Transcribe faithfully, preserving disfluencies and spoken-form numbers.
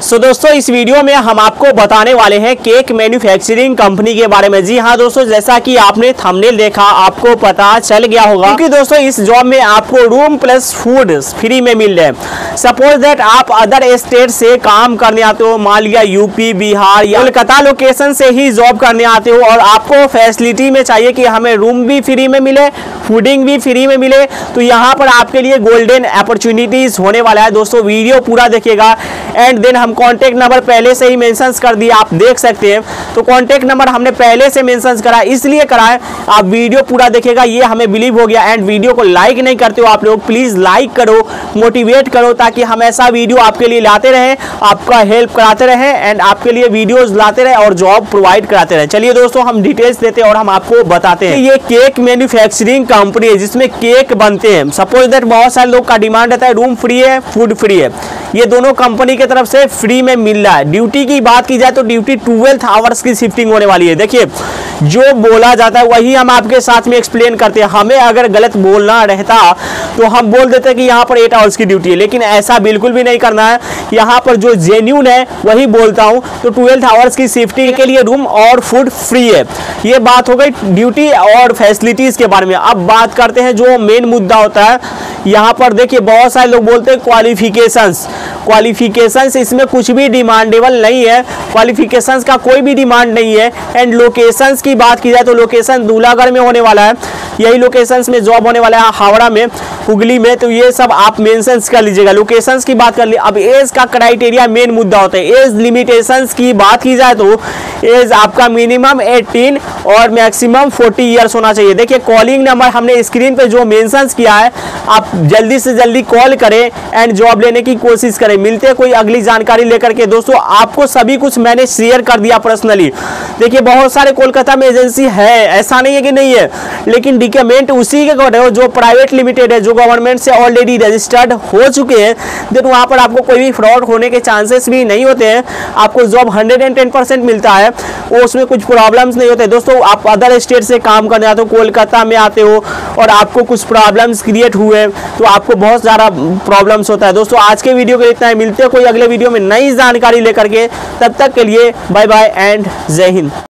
सो so, दोस्तों इस video में हम आपको बताने वाले हैं केक मैन्युफैक्चरिंग कंपनी के बारे में। जी हाँ दोस्तों, जैसा कि आपने थंबनेल देखा आपको पता चल गया होगा, क्योंकि दोस्तों इस जॉब में आपको रूम प्लस फूड फ्री में मिल रहे हैं। सपोज दैट आप अदर स्टेट से काम करने आते हो, मान लिया यूपी, बिहार या कोलकाता लोकेशन से ही जॉब करने आते हो और आपको फैसिलिटी में चाहिए कि हमें रूम भी फ्री में मिले, फूडिंग भी फ्री में मिले, तो यहाँ पर आपके लिए गोल्डन अपॉर्चुनिटीज होने वाला है। दोस्तों वीडियो पूरा देखिएगा एंड देन हम कॉन्टैक्ट नंबर पहले से ही मेंशन कर दिया, आप देख सकते हैं। तो कॉन्टैक्ट नंबर हमने पहले से मेंशन करा, इसलिए करा है, आप वीडियो पूरा देखिएगा, ये हमें बिलीव हो गया। एंड वीडियो को लाइक नहीं करते हो आप लोग, प्लीज लाइक करो, मोटिवेट करो, ताकि हम ऐसा वीडियो आपके लिए लाते रहें, आपका हेल्प कराते रहें एंड आपके लिए वीडियोस लाते रहें और जॉब प्रोवाइड कराते रहें। चलिए दोस्तों हम डिटेल्स देते हैं और हम आपको बताते हैं। ये केक मैन्युफैक्चरिंग कंपनी है जिसमें केक बनते हैं। सपोज दैट बहुत सारे लोग का डिमांड रहता है रूम फ्री है, फूड फ्री है, ये दोनों कंपनी की तरफ से फ्री में मिल रहा है। ड्यूटी की बात की जाए तो ड्यूटी ट्वेल्व आवर्स की शिफ्टिंग होने वाली है। देखिए जो बोला जाता है वही हम आपके साथ में एक्सप्लेन करते हैं। हमें अगर गलत बोलना रहता तो हम बोल देते हैं कि यहाँ पर एट आवर्स की ड्यूटी है, लेकिन ऐसा बिल्कुल भी नहीं करना है। यहाँ पर जो जेन्यून है वही बोलता हूँ। तो ट्वेल्व आवर्स की शिफ्टिंग के लिए रूम और फूड फ्री है। ये बात हो गई ड्यूटी और फैसिलिटीज के बारे में। अब बात करते हैं जो मेन मुद्दा होता है यहाँ पर। देखिए बहुत सारे लोग बोलते हैं क्वालिफिकेशंस, क्वालिफिकेशंस इसमें कुछ भी डिमांडेबल नहीं है, क्वालिफिकेशंस का कोई भी डिमांड नहीं है। एंड लोकेशंस की बात की जाए तो लोकेशन दूल्हागढ़ में होने वाला है, यही लोकेशंस में जॉब होने वाला है, हावड़ा में, हुगली में, तो ये सब आप मेंशंस कर लीजिएगा। लोकेशंस की बात कर ली। अब एज का क्राइटेरिया मेन मुद्दा होता है। एज लिमिटेशंस की बात की जाए तो एज आपका मिनिमम अठारह और मैक्सिमम चालीस इयर्स होना चाहिए। देखिए कॉलिंग नंबर हमने स्क्रीन पे जो मेंशंस किया है, आप जल्दी से जल्दी कॉल करें एंड जॉब लेने की कोशिश करें। मिलते हैं कोई अगली जानकारी लेकर के। दोस्तों आपको सभी कुछ मैंने शेयर कर दिया पर्सनली। देखिए बहुत सारे कोलकाता में एजेंसी है, ऐसा नहीं है कि नहीं है, लेकिन डिक्रीमेंट उसी के कर जो प्राइवेट लिमिटेड है, जो गवर्नमेंट से ऑलरेडी रजिस्टर्ड हो चुके हैं, देन वहाँ पर आपको कोई भी फ्रॉड होने के चांसेस भी नहीं होते हैं। आपको job hundred and ten percent मिलता है, वो उसमें कुछ प्रॉब्लम्स नहीं होते। दोस्तों आप अदर स्टेट से काम करने आते हो, कोलकाता में आते हो और आपको कुछ प्रॉब्लम्स क्रिएट हुए तो आपको बहुत ज़्यादा प्रॉब्लम्स होता है। दोस्तों आज के वीडियो के इतना ही, मिलते हैं कोई अगले वीडियो में नई जानकारी लेकर के। तब तक के लिए बाय बाय एंड जय हिंद।